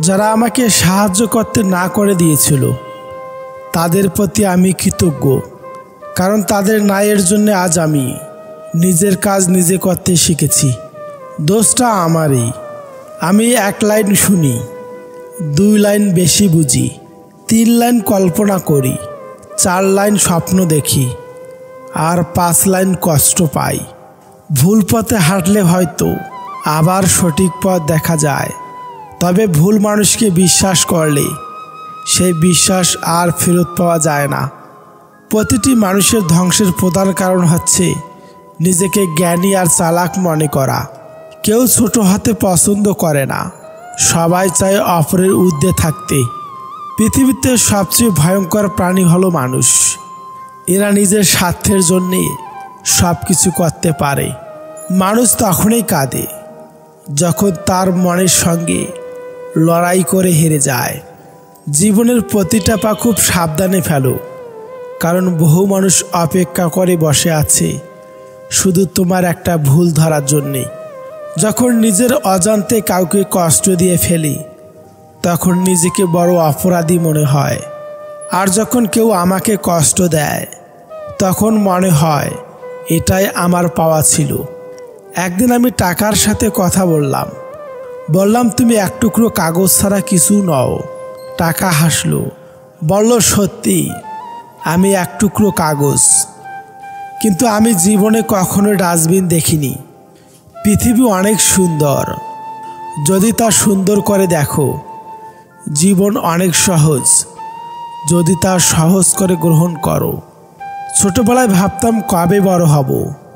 যারা আমাকে সাহায্য করতে না করে দিয়েছিল তাদের প্রতি আমি কৃতজ্ঞ, কারণ তাদের ন্যায়ের জন্য আজ আমি নিজের কাজ নিজে করতে শিখেছি। দোষটা আমারই। আমি 1 লাইন শুনি, 2 লাইন বেশি বুঝি, 3 লাইন কল্পনা করি, 4 লাইন স্বপ্ন দেখি, আর 5 লাইন কষ্ট পাই। ভুল পথে হাঁটলে হয়তো আবার সঠিক পথ দেখা যায়, তবে ভুল মানুষকে বিশ্বাস করলে সেই বিশ্বাস আর ফেরত পাওয়া যায় না। প্রতিটি মানুষের ধ্বংসের প্রধান কারণ হচ্ছে নিজেকে জ্ঞানী আর চালাক মনে করা। কেউ ছোট হতে পছন্দ করে না, সবাই চায় অপরের ঊর্ধ্বে থাকতে। পৃথিবীতে সবচেয়ে ভয়ঙ্কর প্রাণী হলো মানুষ। এরা নিজের স্বার্থের জন্যে সব কিছু করতে পারে। মানুষ তখনই কাঁদে যখন তার মনের সঙ্গে লড়াই করে হেরে যায়। জীবনের প্রতিটা পা খুব সাবধানে ফেলো, কারণ বহু মানুষ অপেক্ষা করে বসে আছে শুধু তোমার একটা ভুল ধরার জন্যে। যখন নিজের অজান্তে কাউকে কষ্ট দিয়ে ফেলি তখন নিজেকে বড় অপরাধী মনে হয়, আর যখন কেউ আমাকে কষ্ট দেয় তখন মনে হয় এটাই আমার পাওয়া ছিল। একদিন আমি টাকার সাথে কথা বললাম তুমি 1 টুকরো কাগজ ছাড়া কিছু নও। টাকা হাসলো, বলল সত্যি আমি 1 টুকরো কাগজ। কিন্তু আমি জীবনে কখনো ডাস্টবিন দেখিনি। পৃথিবী অনেক সুন্দর যদি তা সুন্দর করে দেখো। জীবন অনেক সহজ যদি তা সহজ করে গ্রহণ করো। ছোটবেলায় ভাবতাম কবে বড় হব,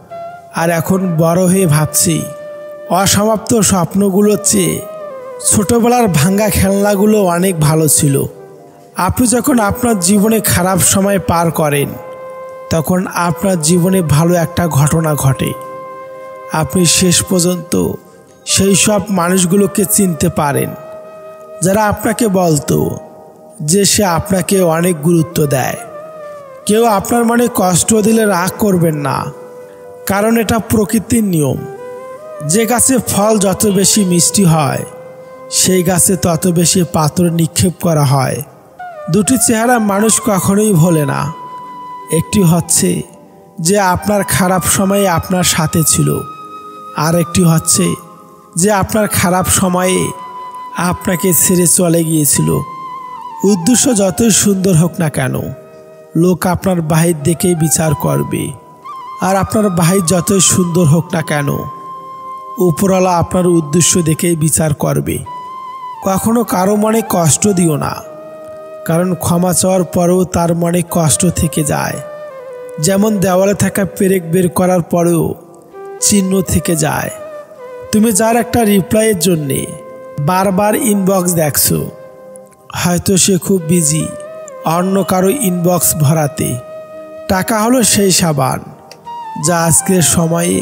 আর এখন বড় হয়ে ভাবছি অসমাপ্ত স্বপ্নগুলোর চেয়ে ছোটবেলার ভাঙ্গা খেলনাগুলো অনেক ভালো ছিল। আপনি যখন আপনার জীবনে খারাপ সময় পার করেন তখন আপনার জীবনে ভালো একটা ঘটনা ঘটে। আপনি শেষ পর্যন্ত সেই সব মানুষগুলোকে চিনতে পারেন যারা আপনাকে বলতো যে সে আপনাকে অনেক গুরুত্ব দেয়। কেউ আপনার মনে কষ্ট দিলে রাগ করবেন না, কারণ এটা প্রকৃতির নিয়ম। যে গাছে ফল যত বেশি মিষ্টি হয় সেই গাছে তত বেশি পাথর নিক্ষেপ করা হয়। 2টি চেহারা মানুষ কখনোই ভোলে না। একটি হচ্ছে যে আপনার খারাপ সময়ে আপনার সাথে ছিল, আর একটি হচ্ছে যে আপনার খারাপ সময়ে আপনাকে ছেড়ে চলে গিয়েছিল। উদ্দেশ্য যতই সুন্দর হোক না কেন, লোক আপনার বাহির দেখেই বিচার করবে, আর আপনার বাহির যতই সুন্দর হোক না কেন, উপরওয়ালা আপনার উদ্দেশ্য দেখেই বিচার করবে। কখনো কারো মনে কষ্ট দিও না, কারণ ক্ষমা চাওয়ার পরেও তার মনে কষ্ট থেকে যায়। যেমন দেওয়ালে থাকা পেরেক বের করার পরেও চিহ্ন থেকে যায়। তুমি যার একটা রিপ্লাইয়ের জন্যে বারবার ইনবক্স দেখছো, হয়তো সে খুব বিজি অন্য কারো ইনবক্স ভরাতে। টাকা হলো সেই সাবান যা আজকের সময়ে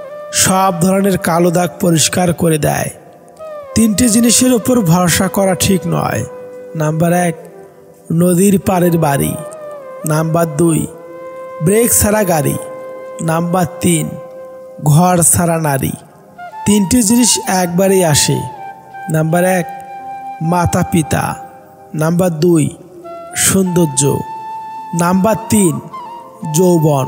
সব ধরনের কালো দাগ পরিষ্কার করে দেয়। 3টি জিনিসের উপর ভরসা করা ঠিক নয়। নাম্বার 1, নদীর পাড়ের বাড়ি। নাম্বার 2, ব্রেক ছাড়া গাড়ি। নাম্বার 3, ঘর ছাড়া নারী। 3টি জিনিস একবারেই আসে। নাম্বার 1, মাতা পিতা। নাম্বার 2, সৌন্দর্য। নাম্বার 3, যৌবন।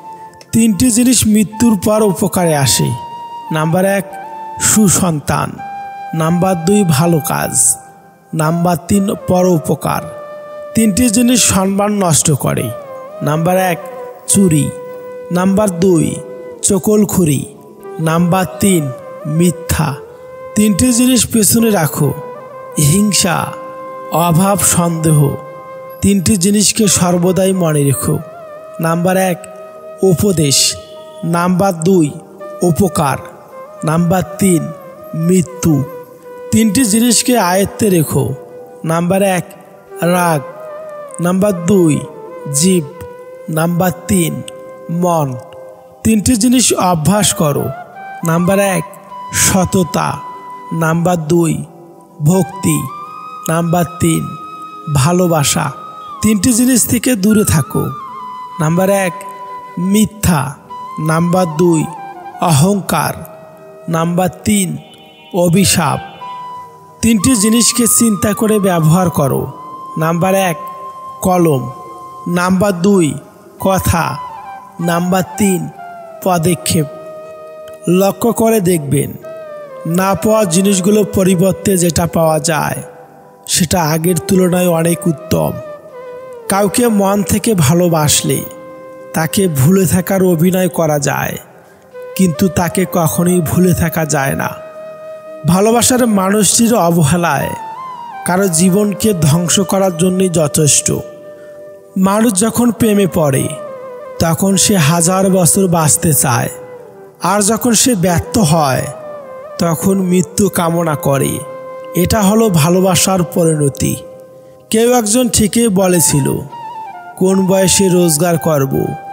3টি জিনিস মৃত্যুর পর উপকারে আসে। নাম্বার 1, সুসন্তান। নাম্বার 2, ভালো কাজ। নাম্বার 3, পরোপকার। 3টি জিনিস সম্মান নষ্ট করে। নাম্বার 1, চুরি। নাম্বার 2, চকলখুরি। নাম্বার 3, মিথ্যা। 3টি জিনিস পেছনে রাখো, হিংসা, অভাব, সন্দেহ। 3টি জিনিসকে সর্বদাই মনে রেখো। নাম্বার 1, উপদেশ। নাম্বার 2, উপকার। নাম্বার 3, মৃত্যু। 3টি জিনিসকে আয়ত্তে রেখো। নাম্বার 1, রাগ। নাম্বার 2, জীব। নাম্বার 3, মন। 3টি জিনিস অভ্যাস করো। নাম্বার 1, সততা। নাম্বার 2, ভক্তি। নাম্বার 3, ভালোবাসা। 3টি জিনিস থেকে দূরে থাকো। নাম্বার 1, মিথ্যা। নাম্বার 2, অহংকার। নাম্বার 3, অভিশাপ। তিনটি জিনিসকে চিন্তা করে ব্যবহার করো। নাম্বার 1 কলম, নাম্বার 2 কথা, নাম্বার 3 পদক্ষেপ। লক্ষ্য করে দেখবেন না পাওয়া জিনিসগুলো পরিবর্তে যেটা পাওয়া যায় সেটা আগের তুলনায় অনেক উত্তম। কাউকে মন থেকে ভালোবাসলে তাকে ভুলে থাকার অভিনয় করা যায়, কিন্তু তাকে কখনোই ভুলে থাকা যায় না। ভালোবাসার মানুষটির অবহেলায় কারো জীবনকে ধ্বংস করার জন্যই যথেষ্ট। মানুষ যখন প্রেমে পড়ে তখন সে 1000 বছর বাঁচতে চায়, আর যখন সে ব্যর্থ হয় তখন মৃত্যু কামনা করে। এটা হলো ভালোবাসার পরিণতি। কেউ একজন ঠিকই বলেছিল, কোন বয়সে রোজগার করব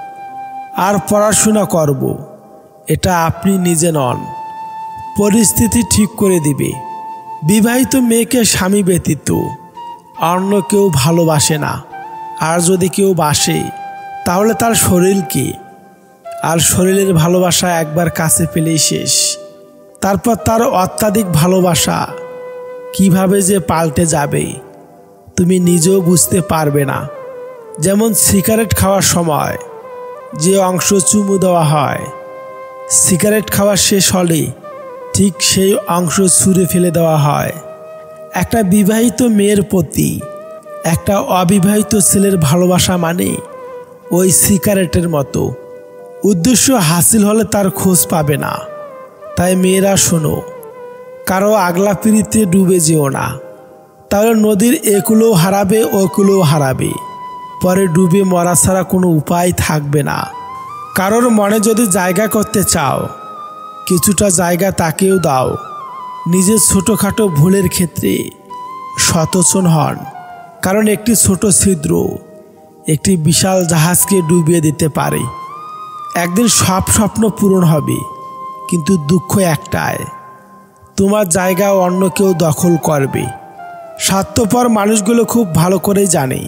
আর পড়াশোনা করব এটা আপনি নিজে নন, পরিস্থিতি ঠিক করে দিবে। বিবাহিত মেয়েকে স্বামী ব্যতীত অন্য কেউ ভালোবাসে না, আর যদি কেউ বাসে তাহলে তার শরীরকে, আর শরীরের ভালোবাসা একবার কাছে পেলেই শেষ। তারপর তার অত্যাধিক ভালোবাসা কিভাবে যে পাল্টে যাবে তুমি নিজেও বুঝতে পারবে না। যেমন সিগারেট খাওয়ার সময় যে অংশ চুমু দেওয়া হয়, সিগারেট খাওয়া শেষ হলে ঠিক সেই অংশ ছুঁড়ে ফেলে দেওয়া হয়। একটা বিবাহিত মেয়ের প্রতি একটা অবিবাহিত ছেলের ভালোবাসা মানে ওই সিগারেটের মতো, উদ্দেশ্য হাসিল হলে তার খোঁজ পাবে না। তাই মেয়েরা শোনো, কারো আগলা পিড়িতে ডুবে যেও না, তাহলে নদীর একুলেও হারাবে ওকুলেও হারাবে, পরে ডুবে মরা ছাড়া কোনো উপায় থাকবে না। কারোর মনে যদি জায়গা করতে চাও, কিছুটা জায়গা তাকেও দাও। নিজের ছোটোখাটো ভুলের ক্ষেত্রে সচেতন হন, কারণ একটি ছোট ছিদ্র একটি বিশাল জাহাজকে ডুবিয়ে দিতে পারে। একদিন সব স্বপ্ন পূরণ হবে, কিন্তু দুঃখ একটাই, তোমার জায়গা অন্য কেউ দখল করবে। স্বার্থপর মানুষগুলো খুব ভালো করেই জানে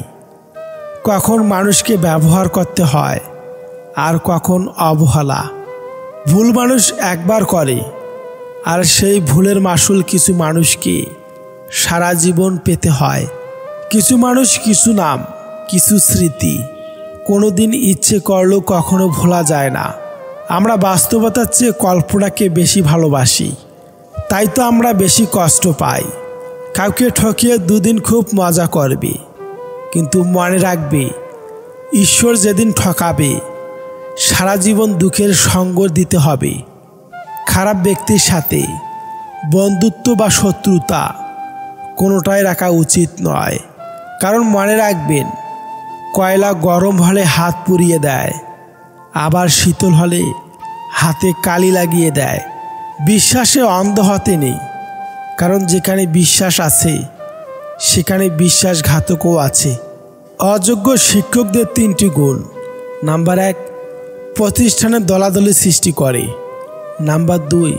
কখন মানুষকে ব্যবহার করতে হয় আর কখন অবহেলা। ভুল মানুষ একবার করে, আর সেই ভুলের মাসুল কিছু মানুষকে সারা জীবন পেতে হয়। কিছু মানুষ, কিছু নাম, কিছু স্মৃতি কোনো দিন ইচ্ছে করলেও কখনো ভোলা যায় না। আমরা বাস্তবতার চেয়ে কল্পনাকে বেশি ভালোবাসি, তাই তো আমরা বেশি কষ্ট পাই। কাউকে ঠকিয়ে দুদিন খুব মজা করবে, কিন্তু মনে রাখবে ঈশ্বর যেদিন ঠকাবে সারা জীবন দুঃখের সঙ্গ দিতে হবে। খারাপ ব্যক্তির সাথে বন্ধুত্ব বা শত্রুতা কোনোটাই রাখা উচিত নয়, কারণ মনে রাখবেন কয়লা গরম হলে হাত পুড়িয়ে দেয়, আবার শীতল হলে হাতে কালি লাগিয়ে দেয়। বিশ্বাসে অন্ধ হতে নেই, কারণ যেখানে বিশ্বাস আছে সেখানে বিশ্বাসঘাতকও আছে। অযোগ্য শিক্ষকদের 3টি গুণ। নাম্বার 1 প্রতিষ্ঠানে দলাদলি সৃষ্টি করে। নাম্বার 2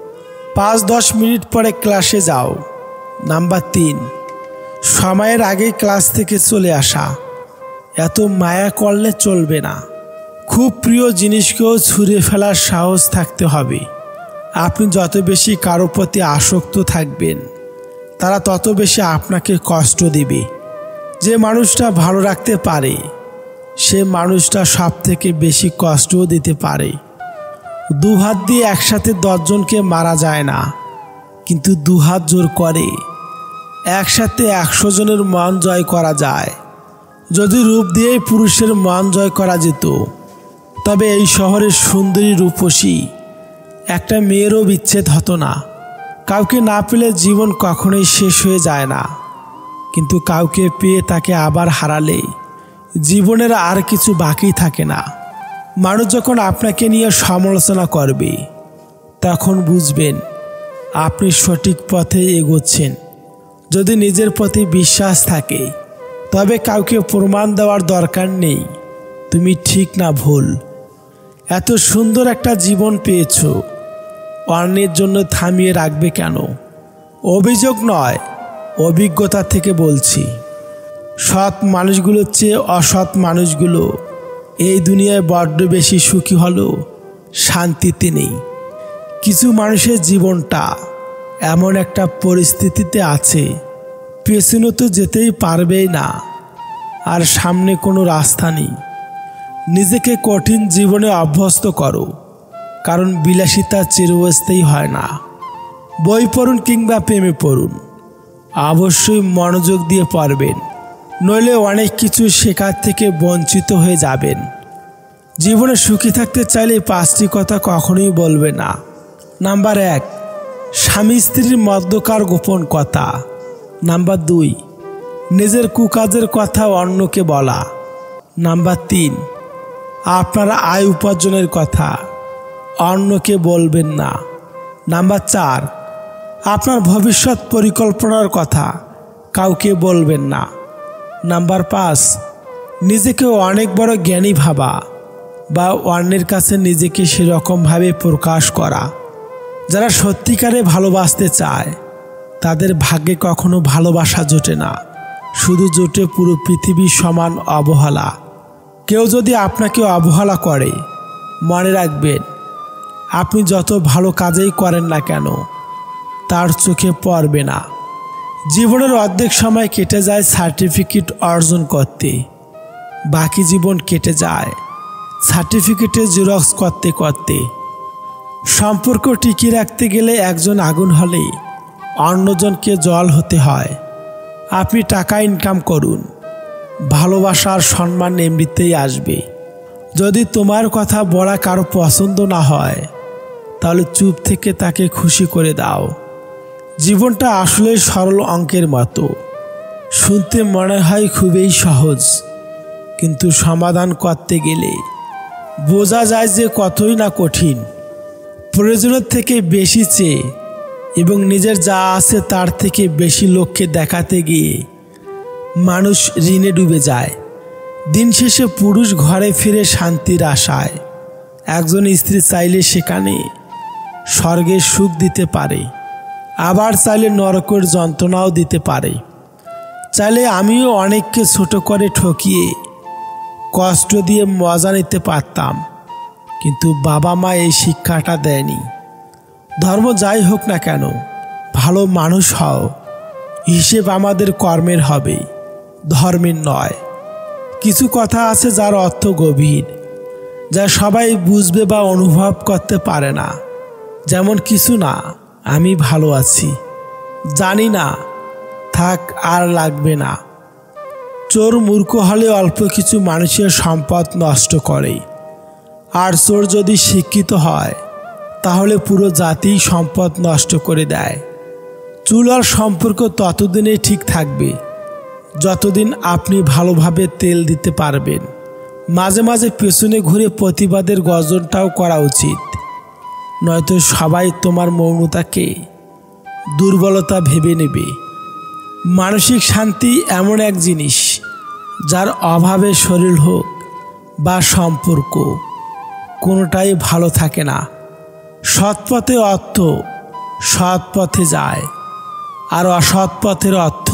5-10 মিনিট পরে ক্লাসে যাও। নাম্বার 3 সময়ের আগেই ক্লাস থেকে চলে আসা। এত মায়া করলে চলবে না। খুব প্রিয় জিনিসকেও ছুঁড়ে ফেলার সাহস থাকতে হবে। আপনি যত বেশি কারো প্রতি আসক্ত থাকবেন তারা তত বেশি আপনাকে কষ্ট দিবে। যে মানুষটা ভালো রাখতে পারে সে মানুষটা সব থেকে বেশি কষ্টও দিতে পারে। 2 হাত দিয়ে একসাথে 10 জনকে মারা যায় না, কিন্তু 2 হাত জোর করে একসাথে 100 জনের মন জয় করা যায়। যদি রূপ দিয়েই পুরুষের মন জয় করা যেত তবে এই শহরের সুন্দরী রূপসী একটা মেয়েরও বিচ্ছেদ হতো না। কাউকে না পেলে জীবন কখনোই শেষ হয়ে যায় না, কিন্তু কাউকে পেয়ে তাকে আবার হারালে জীবনের আর কিছু বাকি থাকে না। মানুষ যখন আপনাকে নিয়ে সমালোচনা করবে তখন বুঝবেন আপনি সঠিক পথে এগোচ্ছেন। যদি নিজের প্রতি বিশ্বাস থাকে তবে কাউকে প্রমাণ দেওয়ার দরকার নেই তুমি ঠিক না ভুল। এত সুন্দর একটা জীবন পেয়েছো, অন্যের জন্য থামিয়ে রাখবে কেন? অভিযোগ নয়, অভিজ্ঞতা থেকে বলছি। সৎ মানুষগুলোর চেয়ে অসৎ মানুষগুলো এই দুনিয়ায় বড্ড বেশি সুখী হলেও শান্তিতে নেই। কিছু মানুষের জীবনটা এমন একটা পরিস্থিতিতে আছে, পেছনে তো যেতেই পারবেই না, আর সামনে কোনো রাস্তা নেই। নিজেকে কঠিন জীবনে অভ্যস্ত করো, কারণ বিলাসিতা চিরস্থায়ী হয় না। বই পড়ুন কিংবা প্রেমে পড়ুন, অবশ্যই মনোযোগ দিয়ে পড়বেন, নইলে অনেক কিছু শেখার থেকে বঞ্চিত হয়ে যাবেন। জীবনে সুখী থাকতে চাইলে 5টি কথা কখনোই বলবে না। নাম্বার 1, স্বামী স্ত্রীর মধ্যকার গোপন কথা। নাম্বার 2, নিজের কুকাজের কথা অন্যকে বলা। নাম্বার 3, আপনার আয় উপার্জনের কথা অন্যকে বলবেন না। নাম্বার 4, আপনার ভবিষ্যৎ পরিকল্পনার কথা কাউকে বলবেন না। নাম্বার 5, নিজেকে অনেক বড় জ্ঞানী ভাবা বা অন্যের কাছে নিজেকে সেরকমভাবে প্রকাশ করা। যারা সত্যিকারে ভালোবাসতে চায় তাদের ভাগ্যে কখনো ভালোবাসা জোটে না, শুধু জোটে পুরো পৃথিবীর সমান অবহেলা। কেউ যদি আপনাকে অবহেলা করে, মনে রাখবেন আপনি যত ভালো কাজেই করেন না কেন তার চোখে পড়বে না। জীবনের অর্ধেক সময় কেটে যায় সার্টিফিকেট অর্জন করতে, বাকি জীবন কেটে যায় সার্টিফিকেটের জেরক্স করতে করতে। সম্পর্ক টিকিয়ে রাখতে গেলে একজন আগুন হলে অন্যজনকে জল হতে হয়। আপনি টাকা ইনকাম করুন, ভালোবাসা আর সম্মান এমনিতেই আসবে। যদি তোমার কথা বলা কারো পছন্দ না হয়, তাহলে চুপ থেকে তাকে খুশি করে দাও। জীবনটা আসলে সরল অঙ্কের মতো, শুনতে মনে হয় খুবই সহজ, কিন্তু সমাধান করতে গেলে বোঝা যায় যে কতই না কঠিন। প্রয়োজনের থেকে বেশি চেয়ে এবং নিজের যা আছে তার থেকে বেশি লোককে দেখাতে গিয়ে মানুষ ঋণে ডুবে যায়। দিন শেষে পুরুষ ঘরে ফিরে শান্তির আশায়। একজন স্ত্রী চাইলে সেখানে স্বর্গের সুখ দিতে পারে, আবার চাইলে নরকের যন্ত্রণাও দিতে পারে। চাইলে আমিও অনেককে ছোট করে ঠকিয়ে কষ্ট দিয়ে মজা নিতে পারতাম, কিন্তু বাবা মা এই শিক্ষাটা দেয়নি। ধর্ম যাই হোক না কেন, ভালো মানুষ হও, হিসেব আমাদের কর্মের হবে, ধর্মের নয়। কিছু কথা আছে যার অর্থ গভীর, যা সবাই বুঝবে বা অনুভব করতে পারে না। যেমন, কিছু না, আমি ভালো আছি, জানি না, থাক, আর লাগবে না। চোর মূর্খ হলে অল্প কিছু মানুষের সম্পদ নষ্ট করে, আর চোর যদি শিক্ষিত হয় তাহলে পুরো জাতি সম্পদ নষ্ট করে দেয়। চুল আর সম্পর্ক ততদিনই ঠিক থাকবে যতদিন আপনি ভালোভাবে তেল দিতে পারবেন। মাঝে মাঝে পেছনে ঘুরে প্রতিবাদের গর্জনটাও করা উচিত, নয়তো সবাই তোমার মৌনতাকে দুর্বলতা ভেবে নেবে। মানসিক শান্তি এমন এক জিনিস যার অভাবে শরীর হোক বা সম্পর্ক, কোনোটাই ভালো থাকে না। সৎ পথে অর্থ সৎ পথে যায়, আর অসৎ পথের অর্থ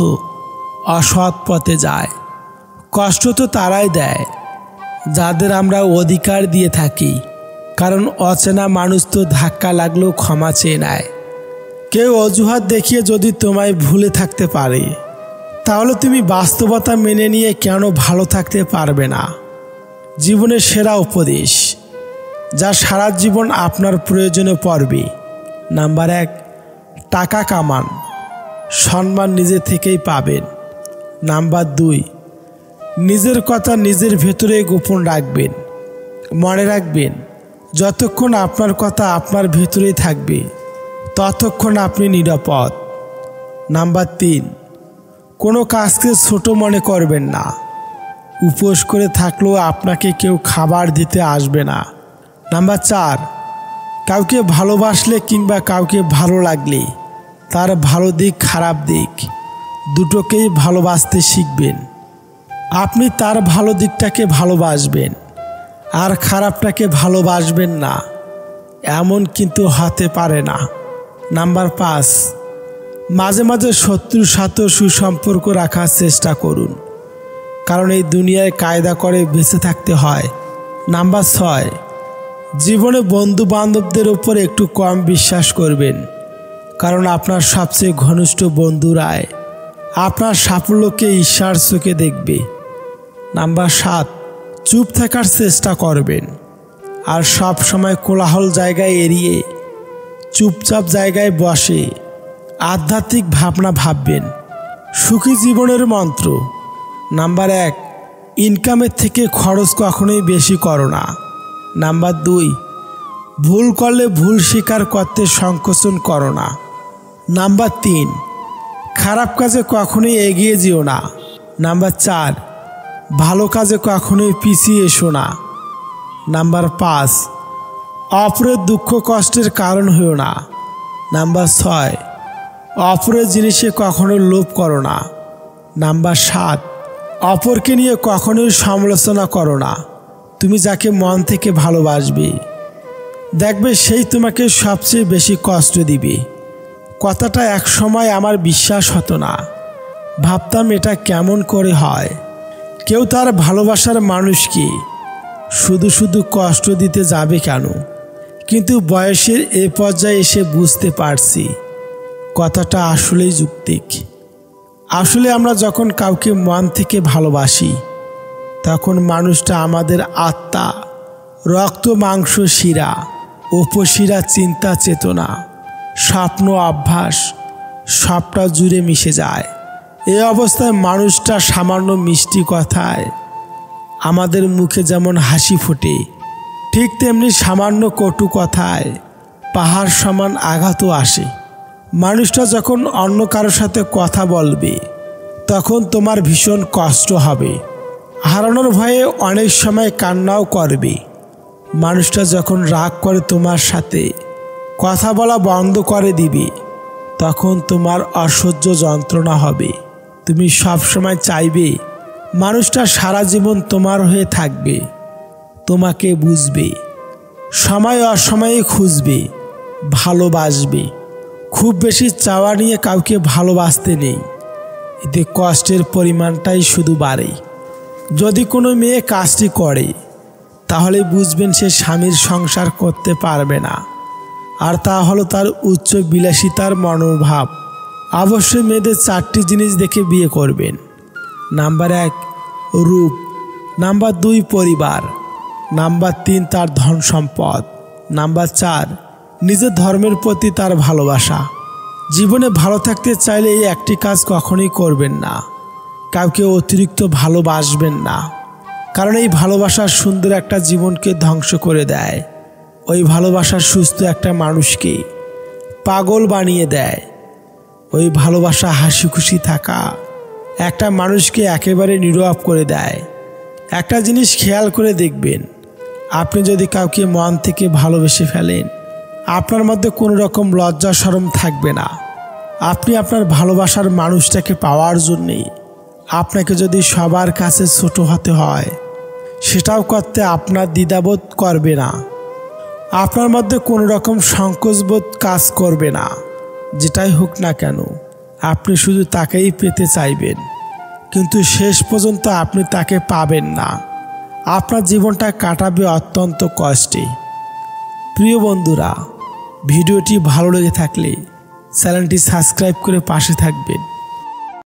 অসৎ পথে যায়। কষ্ট তো তারাই দেয় যাদের আমরা অধিকার দিয়ে থাকি, কারণ অচেনা মানুষ তো ধাক্কা লাগলেও ক্ষমা চেয়ে নেয়। কেউ অজুহাত দেখিয়ে যদি তোমায় ভুলে থাকতে পারে, তাহলে তুমি বাস্তবতা মেনে নিয়ে কেন ভালো থাকতে পারবে না? জীবনের সেরা উপদেশ যা সারা জীবন আপনার প্রয়োজনে পড়বে। নাম্বার 1, টাকা কামান, সম্মান নিজে থেকেই পাবেন। নাম্বার 2, নিজের কথা নিজের ভেতরে গোপন রাখবেন। মনে রাখবেন, যতক্ষণ আপনার কথা আপনার ভেতরেই থাকবে ততক্ষণ আপনি নিরাপদ। নাম্বার 3, কোনো কাজকে ছোট মনে করবেন না। উপোস করে থাকলেও আপনাকে কেউ খাবার দিতে আসবে না। নাম্বার 4, কাউকে ভালোবাসলে কিংবা কাউকে ভালো লাগলে তার ভালো দিক খারাপ দিক দুটোকেই ভালোবাসতে শিখবেন। আপনি তার ভালো দিকটাকে ভালোবাসবেন আর খারাপটাকে ভালোবাসবেন না, এমন কিন্তু হতে পারে না। নাম্বার 5, মাঝে মাঝে শত্রুর সাথে সুসম্পর্ক রাখার চেষ্টা করুন, কারণ এই দুনিয়ায় কায়দা করে বেঁচে থাকতে হয়। নাম্বার 6, জীবনে বন্ধু বান্ধবদের উপর একটু কম বিশ্বাস করবেন, কারণ আপনার সবচেয়ে ঘনিষ্ঠ বন্ধুরাই আপনার সাফল্যকে ঈর্ষার চোখে দেখবে। নাম্বার 7, চুপ থাকার চেষ্টা করবেন আর সব সময় কোলাহল জায়গায় এড়িয়ে চুপচাপ জায়গায় বসে আধ্যাত্মিক ভাবনা ভাববেন। সুখী জীবনের মন্ত্র। নাম্বার 1, ইনকামের থেকে খরচ কখনোই বেশি করো না। নাম্বার 2, ভুল করলে ভুল স্বীকার করতে সংকোচন করো না। নাম্বার 3, খারাপ কাজে কখনোই এগিয়ে যেও না। নাম্বার 4, ভালো কাজে কখনোই পিছিয়ে এসো না। নাম্বার 5, অপরের দুঃখ কষ্টের কারণ হও না। নাম্বার 6, অপরের জিনিসে কখনোই লোভ করো না। নাম্বার 7, অপরকে নিয়ে কখনোই সমালোচনা করো না। তুমি যাকে মন থেকে ভালোবাসবে দেখবে সেই তোমাকে সবচেয়ে বেশি কষ্ট দিবে। কথাটা এক সময় আমার বিশ্বাস হতো না, ভাবতাম এটা কেমন করে হয়। কেউ তার ভালোবাসার মানুষকে শুধু শুধু কষ্ট দিতে যাবে কেন? কিন্তু বয়সের এ পর্যায়ে এসে বুঝতে পারছি কথাটা আসলেই যৌক্তিক। আসলে আমরা যখন কাউকে মন থেকে ভালোবাসি তখন মানুষটা আমাদের আত্মা, রক্ত মাংস শিরা, উপশিরা, চিন্তা চেতনা, স্বপ্ন অভ্যাস সবটা জুড়ে মিশে যায়। এই অবস্থায় মানুষটা সামান্য মিষ্টি কথায় আমাদের মুখে যেমন হাসি ফোটে, ঠিক তেমনি সামান্য কটু কথায় পাহাড় সমান আঘাতও আসে। মানুষটা যখন অন্য কারোর সাথে কথা বলবে তখন তোমার ভীষণ কষ্ট হবে, হারানোর ভয়ে অনেক সময় কান্নাও করবে। মানুষটা যখন রাগ করে তোমার সাথে কথা বলা বন্ধ করে দিবে তখন তোমার অসহ্য যন্ত্রণা হবে। তুমি সব সময় চাইবে মানুষটা সারা জীবন তোমার হয়ে থাকবে, তোমাকে বুঝবে, সময় অসময়ে খুঁজবে, ভালোবাসবে। খুব বেশি চাওয়া নিয়ে কাউকে ভালোবাসতে নেই, এতে কষ্টের পরিমাণটাই শুধু বাড়ে। যদি কোনো মেয়ে কাজটি করে তাহলে বুঝবেন সে স্বামীর সংসার করতে পারবে না, আর তা হলো তার উচ্চ বিলাসিতার মনোভাব। অবশ্যই মেয়েদের 4টি জিনিস দেখে বিয়ে করবেন। নাম্বার 1, রূপ। নাম্বার 2, পরিবার। নাম্বার 3, তার ধন সম্পদ। নাম্বার 4, নিজের ধর্মের প্রতি তার ভালোবাসা। জীবনে ভালো থাকতে চাইলে এই একটি কাজ কখনোই করবেন না, কাউকে অতিরিক্ত ভালোবাসবেন না, কারণ এই ভালোবাসার সুন্দর একটা জীবনকে ধ্বংস করে দেয়। ওই ভালোবাসার সুস্থ একটা মানুষকে পাগল বানিয়ে দেয়। ওই ভালোবাসা হাসি খুশি থাকা একটা মানুষকে একেবারে নীরব করে দেয়। একটা জিনিস খেয়াল করে দেখবেন, আপনি যদি কাউকে মন থেকে ভালোবেসে ফেলেন আপনার মধ্যে কোনো রকম লজ্জা শরম থাকবে না। আপনি আপনার ভালোবাসার মানুষটাকে পাওয়ার জন্যে আপনাকে যদি সবার কাছে ছোট হতে হয় সেটাও করতে আপনার দ্বিধাবোধ করবে না। আপনার মধ্যে কোনো রকম সংকোচবোধ কাজ করবে না। যেটাই হোক না কেন আপনি শুধু তাকেই পেতে চাইবেন, কিন্তু শেষ পর্যন্ত আপনি তাকে পাবেন না। আপনার জীবনটা কাটাবে অত্যন্ত কষ্টে। প্রিয় বন্ধুরা, ভিডিওটি ভালো লেগে থাকলে চ্যানেলটি সাবস্ক্রাইব করে পাশে থাকবেন।